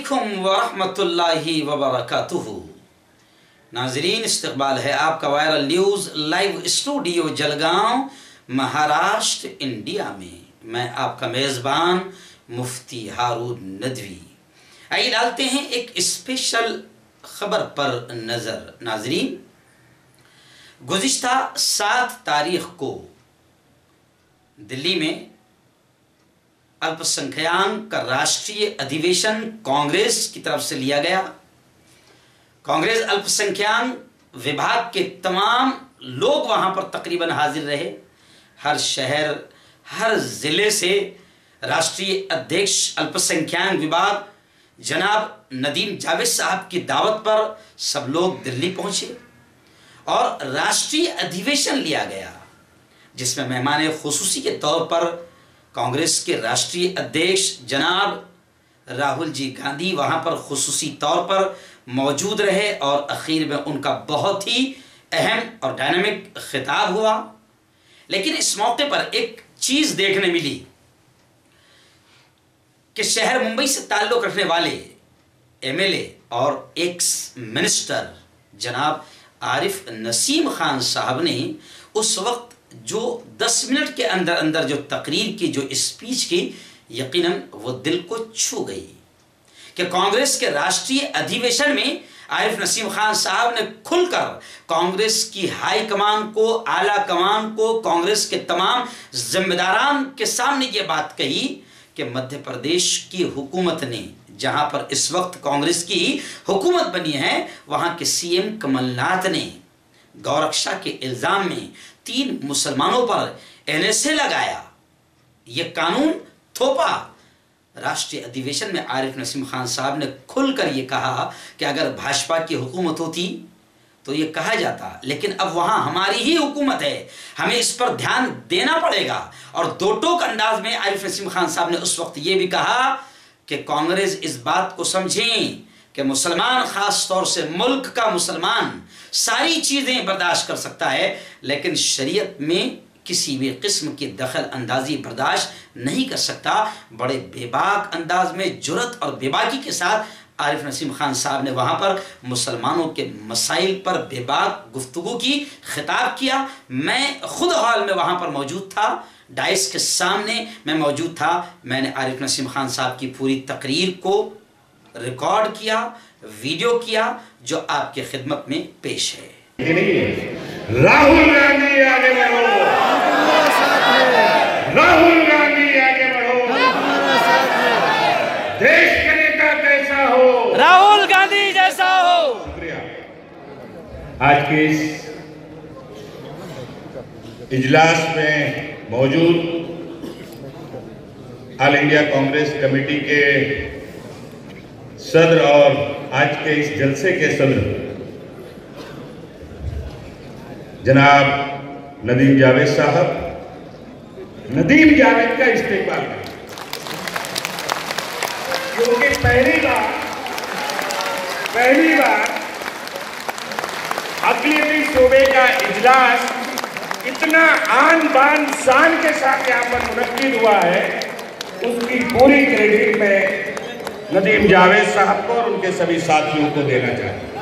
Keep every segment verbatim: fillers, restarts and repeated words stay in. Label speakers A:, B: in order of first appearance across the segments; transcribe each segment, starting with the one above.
A: अलैकुम वरहमतुल्लाहि वबरकातुहू। नाजरीन, इस्तकबाल है आपका viral news live studio Jalgaon, Maharashtra, India में। मैं आपका मेज़बान मुफ्ती हारून नदवी। आइए डालते हैं एक स्पेशल खबर पर नज़र। नाजरीन, गुज़िश्ता सात तारीख को दिल्ली में अल्पसंख्याक का राष्ट्रीय अधिवेशन कांग्रेस की तरफ से लिया गया। कांग्रेस अल्पसंख्याक विभाग के तमाम लोग वहां पर तकरीबन हाजिर रहे। हर शहर, हर जिले से राष्ट्रीय अध्यक्ष अल्पसंख्याक विभाग जनाब नदीम जावेद साहब की दावत पर सब लोग दिल्ली पहुंचे और राष्ट्रीय अधिवेशन लिया गया, जिसमें मेहमान खुसूसी के तौर पर कांग्रेस के राष्ट्रीय अध्यक्ष जनाब राहुल जी गांधी वहां पर खुसूसी तौर पर मौजूद रहे और आखिर में उनका बहुत ही अहम और डायनामिक खिताब हुआ। लेकिन इस मौके पर एक चीज देखने मिली कि शहर मुंबई से ताल्लुक रखने वाले एमएलए और एक्स मिनिस्टर जनाब आरिफ नसीम खान साहब ने उस वक्त जो दस मिनट के अंदर अंदर जो तकरीर की, जो स्पीच की, यकीनन वो दिल को छू गई कि कांग्रेस के राष्ट्रीय अधिवेशन में आरिफ नसीम खान साहब ने खुलकर कांग्रेस की हाई कमान को, आला कमान को, कांग्रेस के तमाम जिम्मेदारान के सामने ये बात कही कि मध्य प्रदेश की हुकूमत ने, जहां पर इस वक्त कांग्रेस की हुकूमत बनी है, वहां के सीएम कमलनाथ ने गौरक्षा के इल्जाम में तीन मुसलमानों पर एनएसए लगाया, ये कानून थोपा। राष्ट्रीय अधिवेशन में आरिफ नसीम खान साहब ने खुलकर ये कहा कि अगर भाजपा की हुकूमत होती तो ये कहा जाता, लेकिन अब वहां हमारी ही हुकूमत है, हमें इस पर ध्यान देना पड़ेगा। और दो टोक अंदाज में आरिफ नसीम खान साहब ने उस वक्त ये भी कहा कि कांग्रेस इस बात को समझें कि मुसलमान, खास तौर से मुल्क का मुसलमान, सारी चीजें बर्दाश्त कर सकता है, लेकिन शरीयत में किसी भी किस्म की दखल अंदाजी बर्दाश्त नहीं कर सकता। बड़े बेबाक अंदाज में, जुर्रत और बेबाकी के साथ आरिफ नसीम खान साहब ने वहां पर मुसलमानों के मसाइल पर बेबाक गुफ्तगू की, खिताब किया। मैं खुद हॉल में वहां पर मौजूद था, डाइस के सामने मैं मौजूद था। मैंने आरिफ नसीम खान साहब की पूरी तकरीर को रिकॉर्ड किया, वीडियो किया, जो आपके खिदमत में पेश है।
B: राहुल गांधी आगे बढ़ो, राहुल गांधी आगे बढ़ो, देश के नेता कैसा हो,
C: राहुल गांधी जैसा हो।
B: शुक्रिया। आज के इस इजलास में मौजूद ऑल इंडिया कांग्रेस कमेटी के सदर और आज के इस जलसे के सदर जनाब नदीम जावेद साहब, नदीम जावेद का इस्तेमाल करें, क्योंकि पहली बार पहली बार अक़लियती सूबे का इजलास इतना आन बान शान के साथ यहाँ पर मुनक्किद हुआ है, उसकी पूरी क्रेडिट में नदीम जावेद साहब को और उनके सभी साथियों को देना चाहते हैं।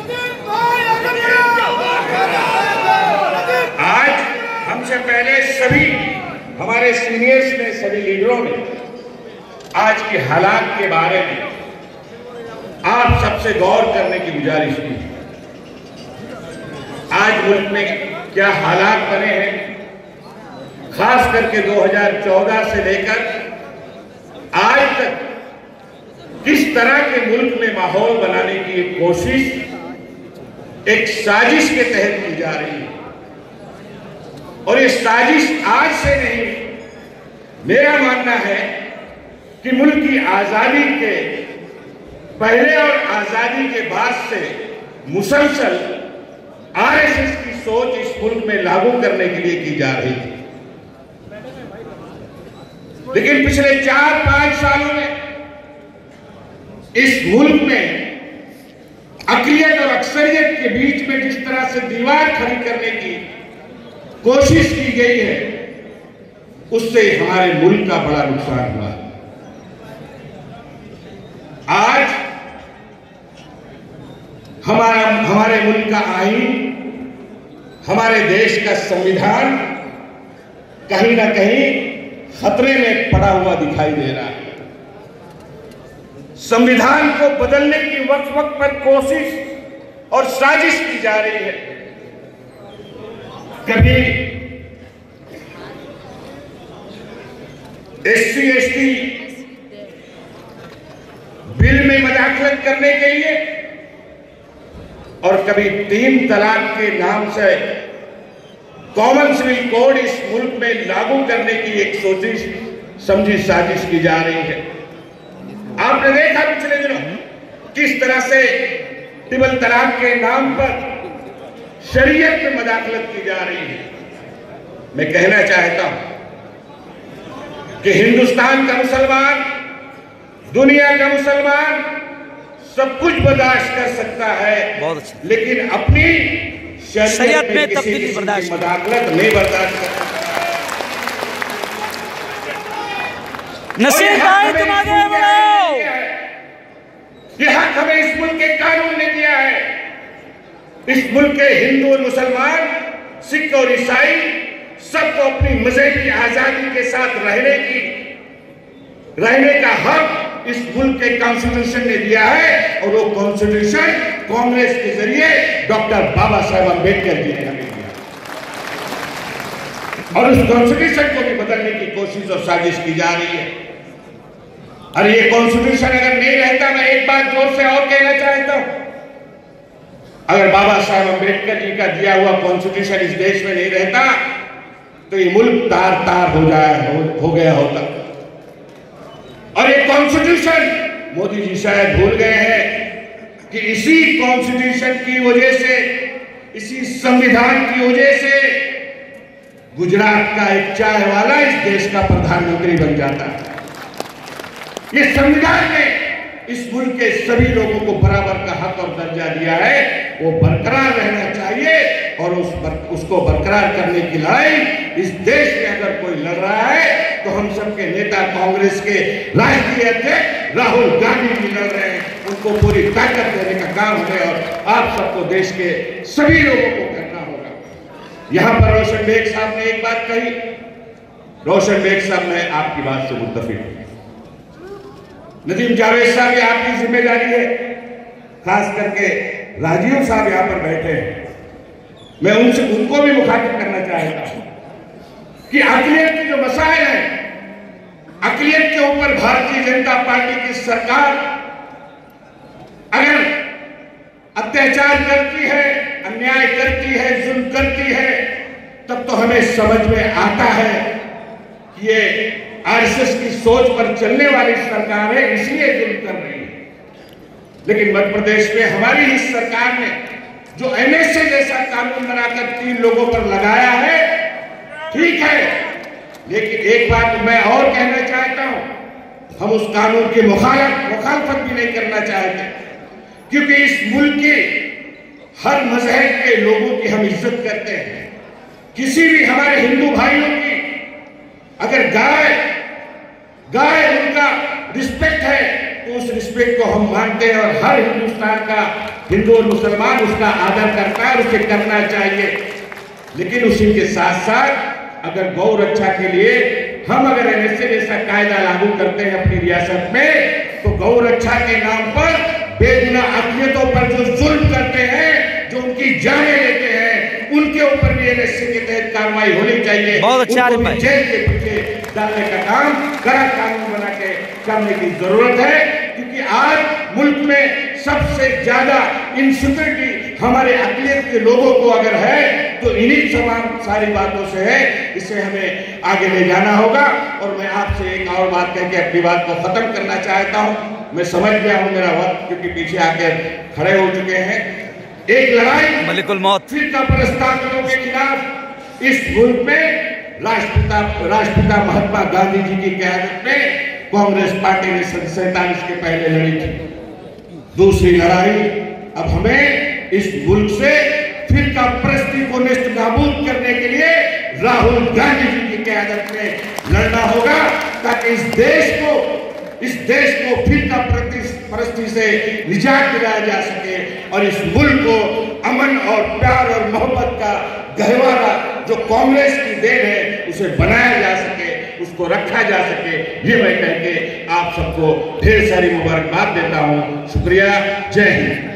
B: आज हमसे पहले सभी हमारे सीनियर्स ने, सभी लीडरों ने आज के हालात के बारे में आप सबसे गौर करने की गुजारिश की। आज मुल्क में क्या हालात बने हैं, खास करके दो हज़ार चौदह से लेकर आज तक किस तरह के मुल्क में माहौल बनाने की एक कोशिश, एक साजिश के तहत की जा रही है। और ये साजिश आज से नहीं, मेरा मानना है कि मुल्क की आजादी के पहले और आजादी के बाद से मुसलसल आरएसएस की सोच इस मुल्क में लागू करने के लिए की जा रही थी। लेकिन पिछले चार पांच सालों में इस मुल्क में अक़लियत और अक्सरियत के बीच में जिस तरह से दीवार खड़ी करने की कोशिश की गई है, उससे हमारे मुल्क का बड़ा नुकसान हुआ। आज हमारा हमारे मुल्क का आईन, हमारे देश का संविधान कहीं ना कहीं खतरे में पड़ा हुआ दिखाई दे रहा है। संविधान को बदलने की वक्त वक्त पर कोशिश और साजिश की जा रही है। कभी एससी एसटी बिल में मदाखलत करने के लिए और कभी तीन तलाक के नाम से कॉमन सिविल कोड इस मुल्क में लागू करने की एक सोची समझी साजिश की जा रही है। आपने देखा पिछले दिनों किस तरह से ट्रिपल तलाक के नाम पर शरीयत में मदाखलत की जा रही है। मैं कहना चाहता हूं कि हिंदुस्तान का मुसलमान, दुनिया का मुसलमान सब कुछ बर्दाश्त कर सकता है, बहुत अच्छा, लेकिन अपनी शरीयत में तब्दीली बर्दाश्त मदाखलत नहीं बर्दाश्त कर सकता।
C: नसीब भाई तुम आगे बढ़ो।
B: यह हक हमें इस मुल्क के कानून ने दिया है। इस मुल्क के हिंदू और मुसलमान, सिख और ईसाई सबको अपनी मजहबी आजादी के साथ रहने की रहने का हक इस मुल्क के कॉन्स्टिट्यूशन ने दिया है, और वो कॉन्स्टिट्यूशन कांग्रेस के जरिए डॉक्टर बाबा साहेब अम्बेडकर जी ने हमें दिया, और उस कॉन्स्टिट्यूशन को भी बदलने की कोशिश और साजिश की जा रही है। और ये कॉन्स्टिट्यूशन अगर नहीं रहता, मैं एक बात जोर से और कहना चाहता हूं, अगर बाबा साहेब अम्बेडकर जी का दिया हुआ कॉन्स्टिट्यूशन इस देश में नहीं रहता तो ये मुल्क तार तार हो जाए हो, हो गया होता। और ये कॉन्स्टिट्यूशन मोदी जी शायद भूल गए हैं कि इसी कॉन्स्टिट्यूशन की वजह से, इसी संविधान की वजह से गुजरात का एक चाय वाला इस देश का प्रधानमंत्री बन जाता है। ये संविधान ने इस मुल्क के सभी लोगों को बराबर का हक और दर्जा दिया है, वो बरकरार रहना चाहिए, और उस बर, उसको बरकरार करने की लड़ाई इस देश में अगर कोई लड़ रहा है तो हम सबके नेता कांग्रेस के राष्ट्रीय अध्यक्ष राहुल गांधी जी लड़ रहे हैं। उनको पूरी ताकत देने का काम है और आप सबको देश के सभी लोगों को करना होगा। यहां पर रोशन बेग साहब ने एक बात कही, रोशन बेग साहब, मैं आपकी बात से मुत्तफिक हूं। नदीम जावेद साहब, ये आपकी जिम्मेदारी है, खास करके राजीव साहब यहां पर बैठे हैं, मैं उनसे उनको भी मुखातिब करना चाहता हूं कि अक़लियत के जो मसाइल हैं, अक़लियत के ऊपर भारतीय जनता पार्टी की सरकार अगर अत्याचार करती है, अन्याय करती है, जुल्म करती है, तब तो हमें समझ में आता है कि ये आरएसएस की सोच पर चलने वाली सरकार है, इसलिए जुल्म कर रही है। लेकिन मध्य प्रदेश में हमारी ही सरकार ने जो एनएसए जैसा कानून बनाकर तीन लोगों पर लगाया है, ठीक है, लेकिन एक बात मैं और कहना चाहता हूं, हम उस कानून की मुखालफ मुखालफत भी नहीं करना चाहते, क्योंकि इस मुल्क के हर मजहब के लोगों की हम इज्जत करते हैं। किसी भी हमारे हिंदू भाइयों की अगर गाय गाय उनका रिस्पेक्ट है तो उस रिस्पेक्ट को हम मानते हैं, और हर हिंदुस्तान का हिंदू और मुसलमान उसका आदर करता है, उसे करना चाहिए। लेकिन उसी के साथ साथ अगर गौ रक्षा के लिए हम अगर एनएसए जैसा कायदा लागू करते हैं अपनी रियासत में, तो गौ रक्षा के नाम पर बेगुनाह अक़लियतों पर जो जुल्म करते हैं, जो उनकी जानें लेते हैं, उनके ऊपर भी एनएसए के तहत कार्रवाई होनी चाहिए।
C: बहुत अच्छा,
B: उनको भी जेल के पीछे डालने का काम, कड़ा कानून बना के करने की जरूरत है, क्योंकि आज मुल्क में सबसे ज्यादा इनसिक्योरिटी हमारे अक़लियत के लोगों को अगर है तो इन्हीं तमाम सारी बातों से है। इसे हमें आगे ले जाना होगा। और मैं आपसे एक और बात कह के अपनी बात को खत्म करना चाहता हूं। मैं समझ गया हूं मेरा वक्त, क्योंकि पीछे आकर खड़े हो चुके हैं। एक लड़ाई मलिकुल मौत फिरका परस्तांतों के खिलाफ इस मुल्क में राष्ट्रपिता राष्ट्रपिता महात्मा गांधी जी की क़यादत में कांग्रेस पार्टी ने सन सैतालीस के पहले लड़ी थी। दूसरी लड़ाई अब हमें इस मुल्क से फिरका परस्ती को नेस्त नाबूद करने के लिए राहुल गांधी जी की क़यादत में लड़ना होगा, ताकि इस देश को इस देश को फिरका परस्ती से निजात दिलाया जा सके और इस मुल्क को अमन और प्यार और मोहब्बत का गहवारा जो कांग्रेस की देन है उसे बनाया जा सके, उसको रखा जा सके। ये मैं कह के आप सबको ढेर सारी मुबारकबाद देता हूँ। शुक्रिया। जय हिंद।